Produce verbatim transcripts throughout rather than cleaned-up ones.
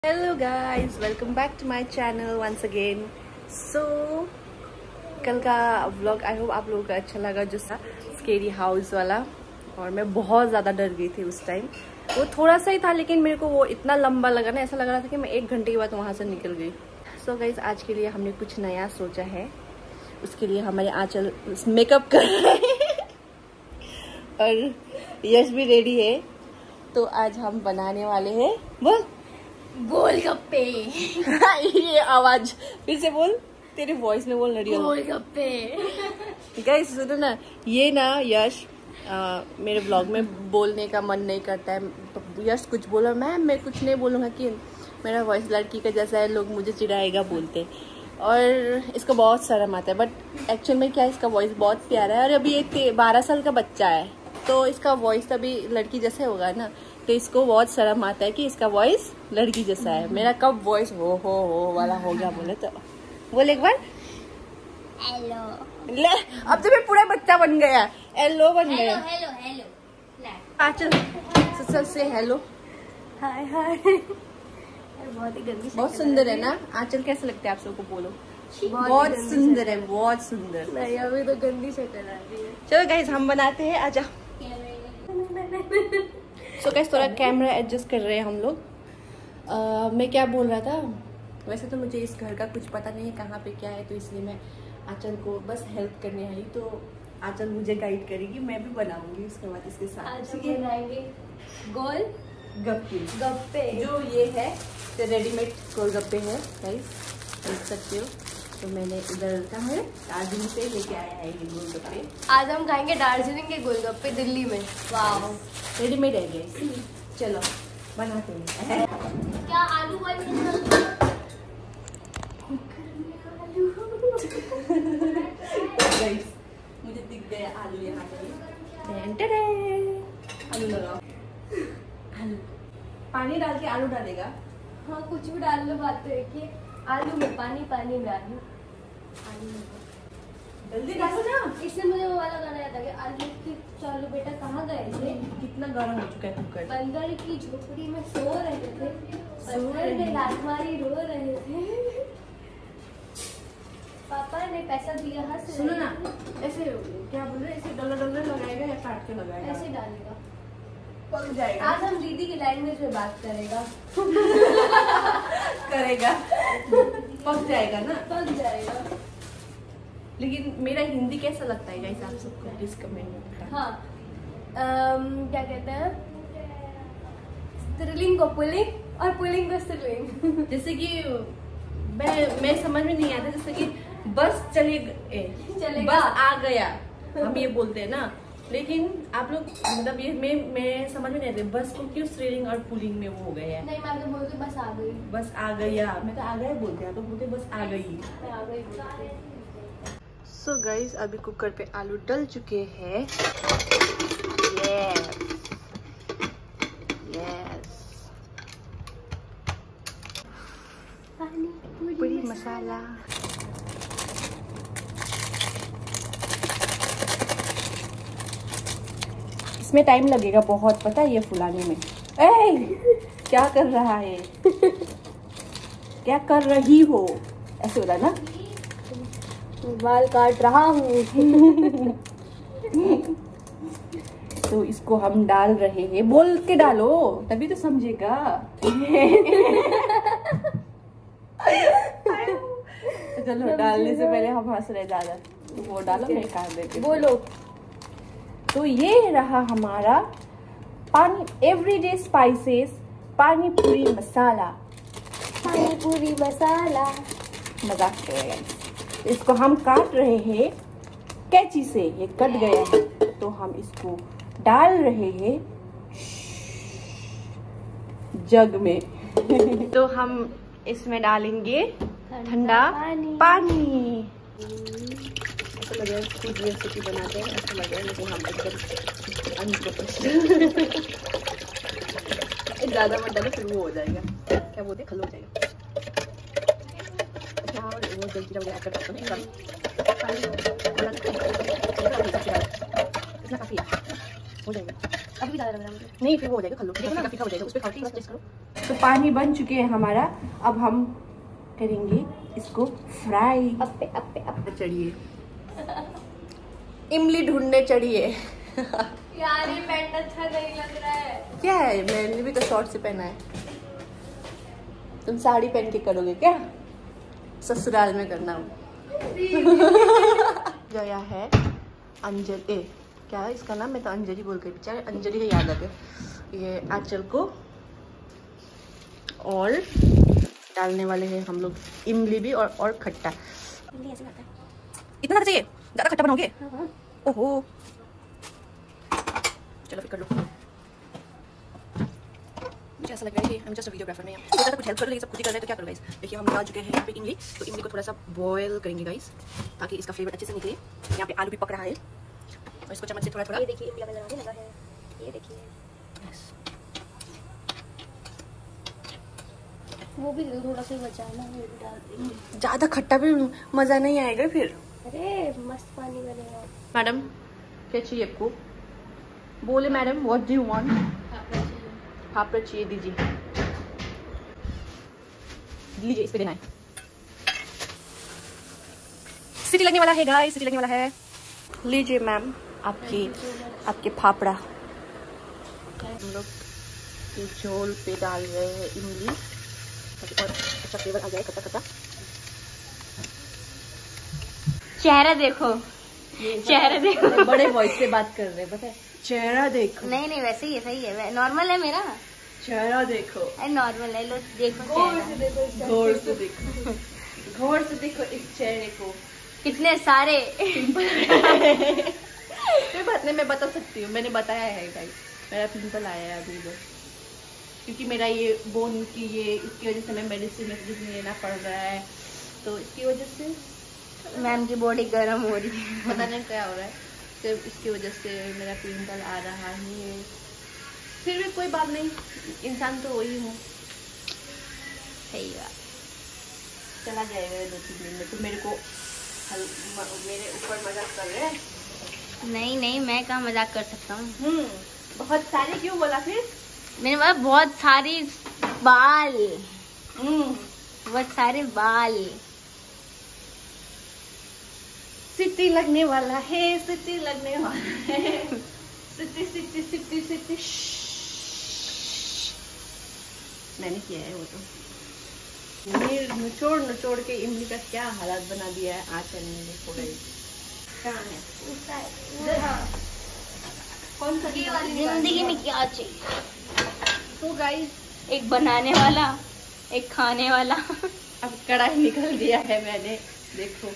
Hello guys, welcome back to my channel once again. So कल का vlog I hope आप लोगों को अच्छा लगा, जो सा स्केरी हाउस वाला। और मैं बहुत ज़्यादा डर गई थी उस टाइम। वो थोड़ा सा ही था लेकिन मेरे को वो इतना लंबा लगा ना, ऐसा लग रहा था कि मैं एक घंटे के बाद वहाँ से निकल गई। सो गाइस, आज के लिए हमने कुछ नया सोचा है। उसके लिए हमारे आंचल मेकअप कर रहे हैं और यश भी रेडी है। तो आज हम बनाने वाले हैं, बोल, गोलगप्पे। ये आवाज फिर से बोल, तेरी वॉइस में बोल रही हो। गोलगप्पे। गाइस सुनो ना, ये ना यश आ, मेरे ब्लॉग में बोलने का मन नहीं करता है। तो यश कुछ बोला, मैम मैं कुछ नहीं बोलूँगा कि मेरा वॉइस लड़की का जैसा है, लोग मुझे चिढ़ाएगा बोलते। और इसको बहुत शर्म आता है, बट एक्चुअल में क्या, इसका वॉइस बहुत प्यारा है। और अभी एक बारह साल का बच्चा है, तो इसका वॉइस अभी लड़की जैसे होगा ना, तो इसको बहुत शर्म आता है कि इसका वॉइस लड़की जैसा है। मेरा कब वॉइस हो हो हो वाला हो गया बोले तो बोल एक बार हेलो। ले, अब तो मैं पूरा बच्चा बन गया, हेलो बन गया। Hello hello. आंचल सच से हेलो, हाय हाय। बहुत ही गंदी, बहुत सुंदर है ना आंचल? कैसे लगते हैं आप सबको, बोलो। बहुत सुंदर है, बहुत सुंदर। नहीं, अभी तो गंदी शक्ल आ रही है। चलो गाइस, हम बनाते हैं, आजा। सो गाइस, थोड़ा कैमरा एडजस्ट कर रहे हैं हम लोग। uh, मैं क्या बोल रहा था, वैसे तो मुझे इस घर का कुछ पता नहीं है कहाँ पे क्या है, तो इसलिए मैं आंचल को बस हेल्प करने आई। तो आंचल मुझे गाइड करेगी, मैं भी बनाऊंगी उसके बाद इसके साथ। आज हम बनाएंगे गोल गप्पे गप्पे। जो ये है तो रेडीमेड गोलगप्पे है गाइस, देख सकते हो। तो मैंने इधर कहाँ है, दार्जिलिंग से लेके आया है ये गोलगप्पे। आज हम खाएंगे दार्जिलिंग के गोलगप्पे दिल्ली में। वाह, रेडीमेड है गाइस। चलो बनाते हैं। क्या आलू वाली गाइस, मुझे दिख गया आलू यहाँ पे। आलू लगाओ, आलू पानी डाल के आलू डालेगा। हाँ, कुछ भी डाल लो, बात तो एक ही। आलू में पानी पानी डालो, आलू में जल्दी डालो ना। इससे मुझे वो वाला गाना याद आ गया, आलू की चालू बेटा कहाँ गए थे। कितना गर्म हो चुका है कुकर। बंदर की झोपड़ी में सो रहे थे, बंदर ने लात मारी रो रहे थे, पापा ने पैसा दिया हंस रहे। सुनो ना, ऐसे क्या बोल रहे, ऐसे डॉलर डॉलर लगाएगा या काट के लगाएगा? ऐसे डालेगा, पक जाएगा। आज हम दीदी की लैंग्वेज में बात करेगा। करेगा, पक जाएगा ना, पक जाएगा। लेकिन मेरा हिंदी कैसा लगता है गाइस आप सबको, प्लीज कमेंट में बताएं। हाँ, अम, क्या कहते हैं, स्त्रीलिंग को पुल्लिंग और पुल्लिंग को स्त्रीलिंग। जैसे कि मैं मैं समझ में नहीं आता, जैसे कि बस चले गए, चलेगा, बस आ गया, हम ये बोलते हैं ना। लेकिन आप लोग मतलब ये मैं मैं समझ में नहीं आते, बस को क्यों स्त्रीलिंग और पुल्लिंग में वो हो गए हैं। नहीं, मैं तो बोलती बस आ गई, बस आ गया, मैं तो आ गया बोलते हैं, आप लोग बोलते बस आ गई। मैं आ गई बोलती हूँ। सो so गाइस, अभी कुकर पे आलू डल चुके हैं। यस यस, पूरी मसाला। इसमें टाइम लगेगा बहुत, पता है ये फुलाने में। ए, क्या कर रहा है, क्या कर रही हो, ऐसे बोला ना, बाल काट रहा हूँ। तो इसको हम डाल रहे हैं, बोल के डालो तभी तो समझेगा। चलो, डालने से पहले हम हंस रहे ज्यादा, तो वो डालो, मैं काट देती हूँ। बोलो। तो ये रहा हमारा पानी एवरीडे स्पाइसेस पानी पूरी मसाला। पानी पूरी मसाला, मजाक कर रहे हैं। इसको हम काट रहे हैं कैंची से, ये कट गया है, तो हम इसको डाल रहे हैं जग में। तो हम इसमें डालेंगे ठंडा पानी, पानी। ऐसा लग रहा है खुद रेसिपी बनाते हैं, ऐसा लग रहा है, लेकिन हम एकदम अनप्रोफेशनल। ज्यादा मत डालो, फिर वो हो जाएगा, क्या बोलते हैं, खल हो जाएगा। वो जल्दी जल्दी ऐड कर सकते हैं, इतना काफी है, हो जाएगा। अभी भी ज्यादा लग रहा है मुझे। नहीं, फिर वो हो जाएगा, खल लो, देखो ना, काफी हो जाएगा, उस पे खाओ, टेस्ट करो। तो पानी बन चुके हैं हमारा, अब हम करेंगे इसको फ्राई। अप्पे अप्पे अप्पे चढ़िए इमली ढूंढने चढ़िए। यार ये पैंट अच्छा नहीं लग रहा है। क्या है, मैंने भी तो शॉर्ट से पहना है। तुम साड़ी पहन के करोगे क्या? ससुराल में करना हो। गया है अंजलि, क्या है इसका नाम, मैं तो अंजलि बोल के बेचारे अंजलि का याद आ गया। ये आंचल को और डालने वाले हैं हम लोग इमली भी और और खट्टा। ऐसे करता है। इतना चाहिए, ज्यादा खट्टा बनाओगे? हाँ। ओहो चलो फिर कर लो। मुझे ऐसा लग रहा है कि हम जस्ट वीडियोग्राफर में सोचा था कुछ हेल्प कर लो, ये सब खुद ही कर रहे हैं तो क्या करो गाइस। देखिए हम डाल चुके हैं यहाँ पे इमली, तो इमली को थोड़ा सा बॉयल करेंगे गाइस ताकि इसका फ्लेवर अच्छे से निकले। यहाँ पे आलू भी पक रहा है और इसको चम्मच से थोड़ा थोड़ा, ये देखिए इमली लगाने लगा है, ये देखिए। वो भी थोड़ा सा बचाना, वो भी डाल देंगे। ज्यादा खट्टा भी मजा नहीं आएगा फिर। अरे मस्त पानी बनेगा। मैडम क्या चाहिए आपको? बोले madam what do you want? Fafda चाहिए, दीजिए लीजिए, इस पे देना है। सीटी लगने वाला है गाइस, सीटी लगने वाला है। लीजिए मैम आपकी आपके फाफड़ा। हम लोग झोल पे डाल रहे हैं इमली ताकि और अच्छा फ्लेवर आ जाए, खट्टा खट्टा। चेहरा देखो, चेहरा देखो। बड़े वॉइस से बात कर रहे हैं, पता है? चेहरा देखो। नहीं नहीं वैसे ही है, सही है, नॉर्मल है मेरा। चेहरा देखो, नॉर्मल है, लो देखो गौर चेहरा। से देखो, गौर से देखो, गौर से देखो इस चेहरे को। कितने सारे कोई बात नहीं, मैं बता सकती हूँ, मैंने बताया है गाइस, मेरा पिंपल आया है अभी इधर, क्योंकि मेरा ये बोन की ये इसकी वजह से मैं मेडिसिन मेडिसिन लेना पड़ रहा है, तो इसकी वजह से मैम की बॉडी गर्म हो रही है। पता नहीं क्या हो रहा है, तो इसकी वजह से मेरा पिंपल आ रहा है। फिर भी कोई बात नहीं, इंसान तो वही हूँ। सही बात। चला जाएगा दो तीन दिन में, तो मेरे को हल, म, मेरे ऊपर मजाक कर रहे हैं। नहीं नहीं, मैं कहाँ मजाक कर सकता हूँ। हम्म बहुत सारे क्यों बोला फिर? मेरे पास बहुत सारी बाल, हम्म बहुत सारे बाल। सिटी लगने वाला है, सिटी लगने वाला है, सिटी सिटी सिटी सिटी। मैंने किया है वो तो। नीर निचोड़ निचोड़ के इमली का क्या हालत बना दिया है आंचल ने, देखो गई कहाँ है? हाँ। कौन सा जिंदगी में क्या चाहिए? तो गाइस एक बनाने वाला, एक खाने वाला। अब कढ़ाई निकल दिया है मैंने, देखो।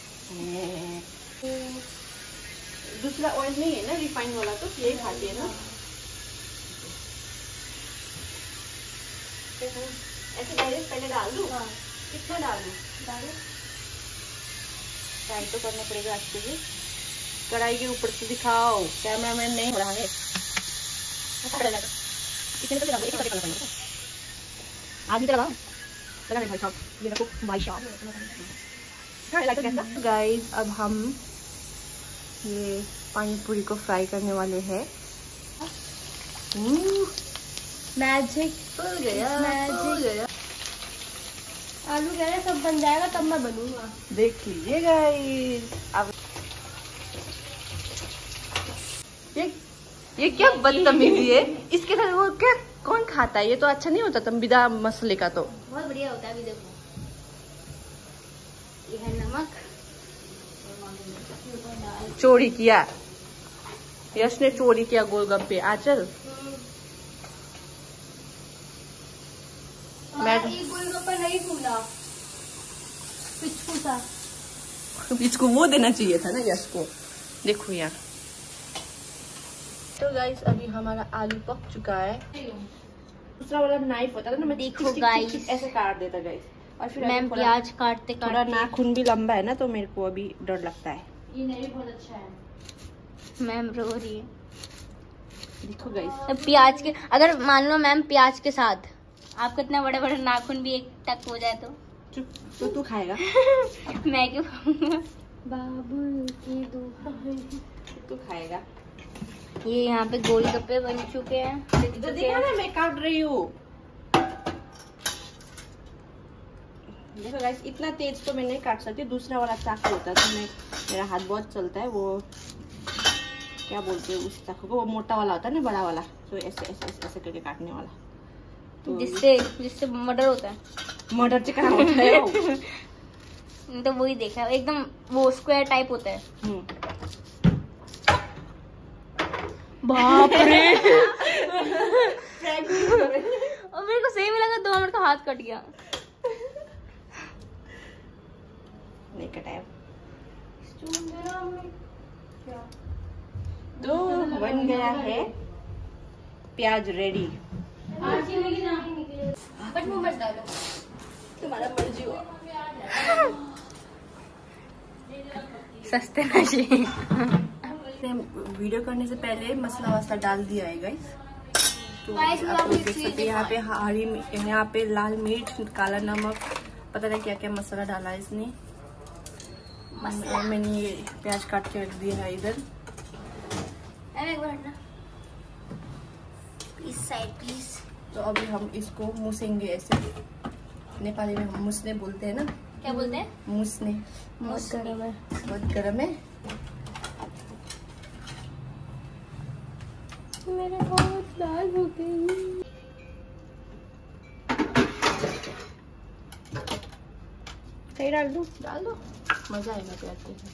दूसरा ऑयल नहीं है ना, रिफाइंड वाला, तो यही खाती है ना। ऐसे डायरेक्ट पहले डाल दूँ? हाँ। कितना डाल दूँ? डालो। ट्राई तो करना पड़ेगा आज के लिए। कढ़ाई के ऊपर से दिखाओ, कैमरामैन नहीं हो रहा है। इतने तो एक कढ़ाई लगाओ, आगे तो लगाओ, लगा नहीं भाई साहब, ये देखो भाई साहब। गाइस अब हम ये पानी पूरी को फ्राई करने वाले हैं। मैजिक खुल गया, खुल गया। आलू कह रहे सब बन जाएगा तब मैं बनूंगा। देख लीजिए गाइस। अब ये ये क्या बदतमीजी है, इसके साथ वो क्या कौन खाता है? ये तो अच्छा नहीं होता तुम बिना मसाले का, तो बहुत बढ़िया होता है। अभी देखो ये है नमक, चोरी किया, यश ने चोरी किया गोलगप्पे। आचल मैं ये गोलगप्पा नहीं फूला, पिछू था। इसको वो देना चाहिए था ना यश को। देखो यार, तो गाइस अभी हमारा आलू पक चुका है। दूसरा वाला नाइफ होता था ना, मैं देखो गाइस ऐसे काट देता गाइस। और फिर मैम प्याज काटते थोड़ा काटते नाखून भी लंबा है ना, तो मेरे को अभी डर लगता है। ये नहीं बहुत अच्छा है। मैम रो रही है। देखो गाइस, तो प्याज के, अगर मान लो मैम प्याज के साथ आपको इतना बड़े बड़े नाखून भी एक टक हो जाए तो चुप, तो तू खाएगा? मैं क्यों खाऊंगा? बाबू की दुहाई, तू खाएगा? ये यहाँ पे गोलगप्पे बन चुके हैं। तो देखा ना मैं काट रही हूँ। देखो गाइस, इतना तेज तो मैं नहीं काट सकती, दूसरा वाला चाकू होता है तो मैं मेरा हाथ बहुत चलता है, वो क्या बोलते हैं उस चाकू को, वो मोटा वाला होता है ना, बड़ा वाला, तो ऐसे ऐसे ऐसे, ऐसे करके काटने वाला, तो जिससे जिससे मर्डर होता है। मर्डर चिकन होता है वो। तो वही देखा है, एकदम वो स्क्वायर टाइप होता है। बाप रे। और मेरे को सही में लगा दो मिनट का हाथ कट गया। नहीं कटाया तो बन गया है प्याज रेडी। बट वो मत डालो, तुम्हारा मर्जी हुआ। सस्ते नशे। वीडियो करने से पहले मसाला वसाला डाल दिया है गाइस, तो Guys, आप लोग देख सकते हैं यहाँ पे हरी, यहाँ पे लाल मिर्च, काला नमक, पता नहीं क्या क्या मसाला डाला है इसने। और मैंने ये प्याज काट के रख दिया है इधर। इस साइड प्लीज। तो अभी हम इसको मूसेंगे ऐसे, नेपाली में हम मुसने बोलते हैं ना। क्या बोलते हैं? मुसने। बहुत गरम है। बहुत गरम है। मेरे हाथ लाल हो गई। सही डाल दो, डाल दो, मजा आएगा प्याज के साथ।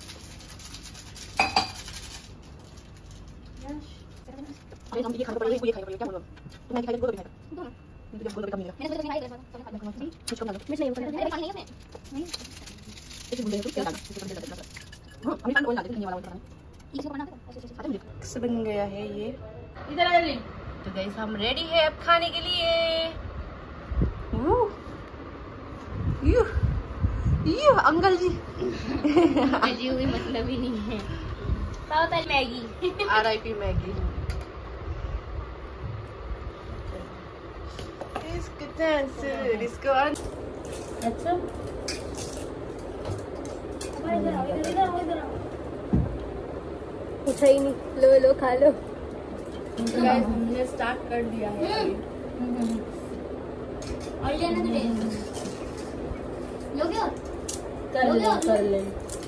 हम ये खाना पड़ेगा, ये खाना पड़ेगा, क्या बोलो? तुम नहीं खाएगा तो बोलो भी खाएगा। मुझे बोलो भी कम नहीं लगा। मैंने तो नहीं खाया था। कुछ कम डालो। मिर्च नहीं ऊपर है, पानी नहीं है नहीं। इसे बोल दे तो क्या डालो? इसे कम दे देना। हां, अभी पानी ऑयल डाल दे, ये वाला वाला। इसको बना दो ऐसे ऐसे। आता मुझे। से बन गया है ये। इधर आ ले। तो गाइस हम रेडी है अब खाने के लिए। वो यू यू अंकल जी। जी हुई मतलब ही नहीं है। पाव पहले मैगी। RIP Maggi. इसको डांसर इसको अच्छा कुछ ही नहीं, लो लो खा लो। गाइस हमने स्टार्ट कर दिया है अभी। और लेना तो ले लोगे और कर ले कर ले।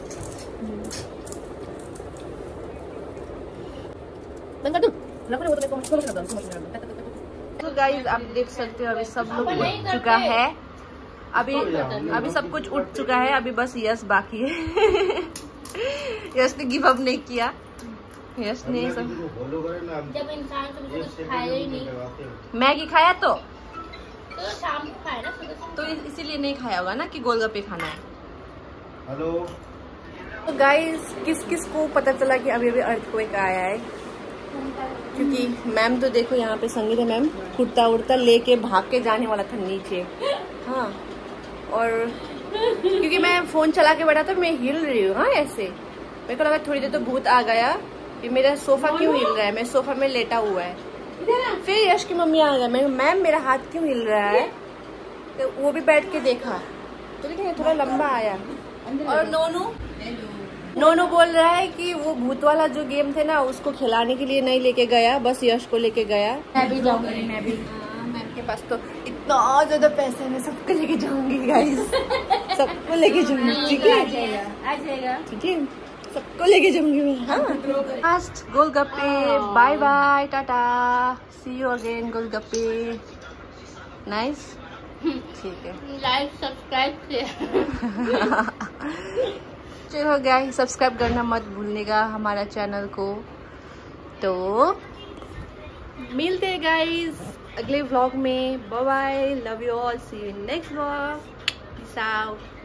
बंद कर दो, रखो ना, वो तो मेरे को खोल के रख दो। तो गाइस आप देख सकते हो अभी सब लोग उठ चुका है, अभी अभी सब कुछ उठ चुका है, अभी बस यश बाकी है। यश ने गिव अप नहीं किया, यश ने सब। जब इंसान सुबह कुछ खाया ही नहीं, मैगी खाया तो तो शाम को खाया ना सुबह, तो इसीलिए नहीं खाया होगा ना कि गोलगप्पे खाना है। हेलो तो गाइस किस किस को पता चला कि अभी अभी अर्थक्वेक आया है, क्योंकि मैम तो देखो यहाँ पे संगीता मैम कुर्ता उड़ता लेके भाग के जाने वाला था नीचे। हाँ, और क्योंकि मैं फोन चला के बैठा था, मैं हिल रही हूँ। हाँ, ऐसे मेरे को लगा थोड़ी देर तो भूत आ गया कि मेरा सोफा क्यों हिल रहा है, मैं सोफा में लेटा हुआ है। फिर यश की मम्मी आ गया, मैं मैम मेरा हाथ क्यों हिल रहा है, तो वो भी बैठ के देखा, तो लेकिन थोड़ा लंबा आया। और नोनू नोनू बोल रहा है कि वो भूत वाला जो गेम थे ना, उसको खिलाने के लिए नहीं लेके गया, बस यश को लेके गया। मैं भी जाऊंगी, मैं भी। मैम के पास तो इतना ज्यादा पैसे है, मैं सबको लेके जाऊंगी गाइस, सबको लेके जाऊंगी। ठीक है, आ जाएगा आ जाएगा ठीक है, सबको लेके जाऊंगी मैं। हाँ, लास्ट गोलगप्पे, bye bye, tata, see you again गोलगप्पे। नाइस, ठीक है, लाइक सब्सक्राइब शेयर। चलो गाइस सब्सक्राइब करना मत भूलनेगा हमारा चैनल को। तो मिलते हैं गाइस अगले व्लॉग में। Bye bye, love you all, see you in next vlog, peace out.